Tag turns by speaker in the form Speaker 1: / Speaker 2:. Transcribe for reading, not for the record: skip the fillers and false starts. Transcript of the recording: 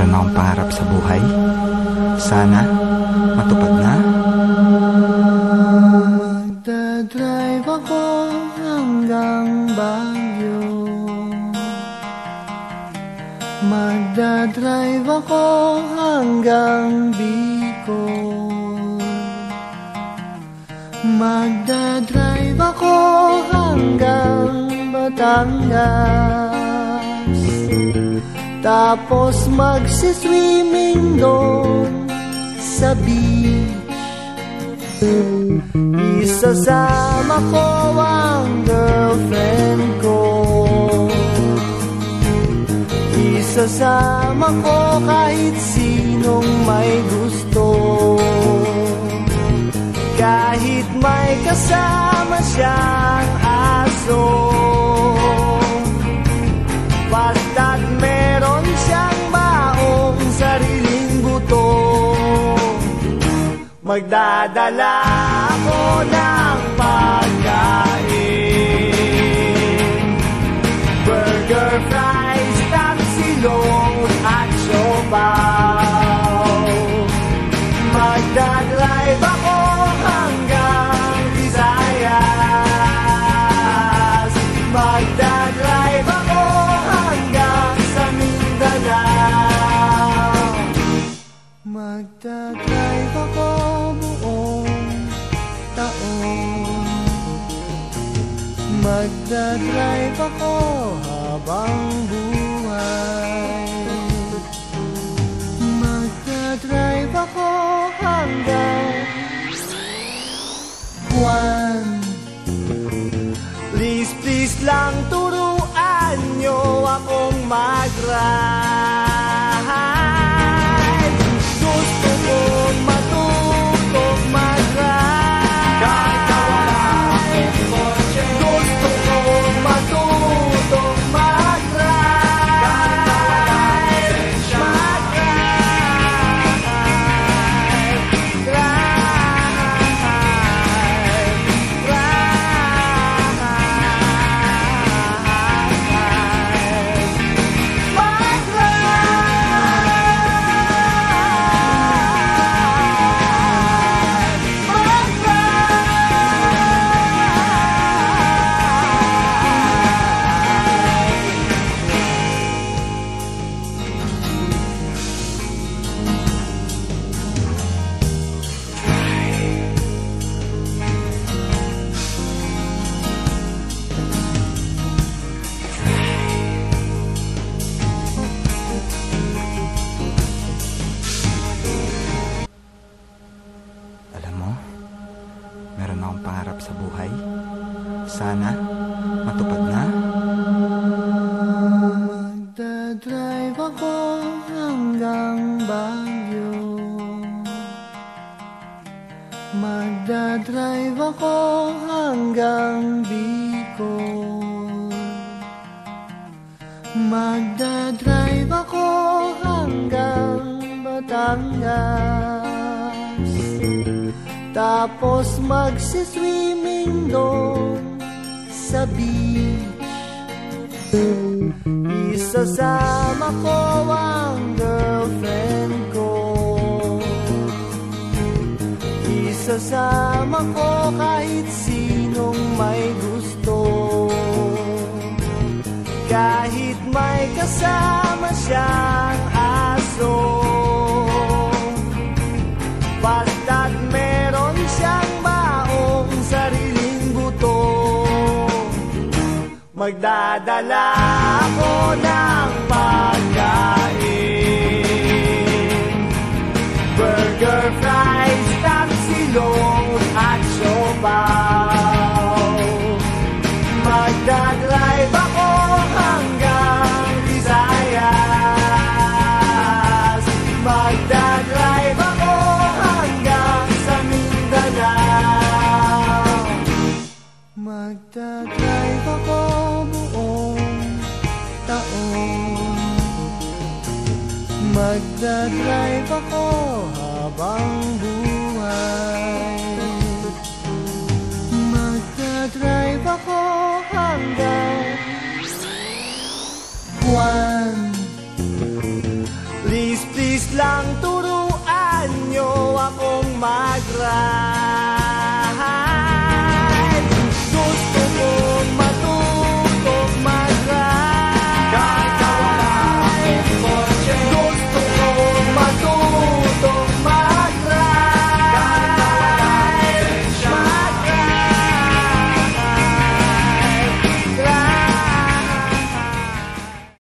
Speaker 1: meron akong pangarap sa buhay. Sana matupad na.
Speaker 2: Magdadrive ako hanggang Baguio. Magdadrive ako hanggang Bicol. Magdadrive ako hanggang Batangas. Tapos magsiswimming doon sa beach. Isasama ko ang girlfriend ko. Isasama ko kahit sinong may gusto. Kahit may kasama siyang aso. Basta't meron siyang baong sariling buto. Magdadala ako ng pagkain, burger, fries, tapsilong at siopaw. Magdadrive ako hanggang Visayas. Magdadrive ako hanggang sa Mindanao. Magdadrive ako buong taon. Magdadrive ako habang buhay. Magdadrive ako hanggang buwan. Please, please lang turuan nyo akong mag-ride. Gusto kong matutong mag-ride. Kahit na wala akong kotse. Gusto kong matutong mag-ride. Kahit na wala lisensya.
Speaker 1: Meron akong pangarap sa buhay. Sana matupad na.
Speaker 2: Magdadrive ako hanggang Baguio. Magdadrive ako hanggang Bicol. Magdadrive ako hanggang Batangas. Tapos magsiswimming doon sa beach. Isasama ko ang girlfriend ko. Isasama ko kahit sinong may gusto. Kahit may kasama siyang aso. Basta't meron siyang baong sariling buto. Magdadala ako ng pagkain, burger, fries, tapsilong at siopaw. Magdadrive ako hanggang Visayas. Magdadrive ako hanggang sa Mindanao. Magdadrive ako buong taon. Magdadrive ako habang buhay. Magdadrive ako hanggang buwan. Please, please lang turuan nyo akong mag-ride.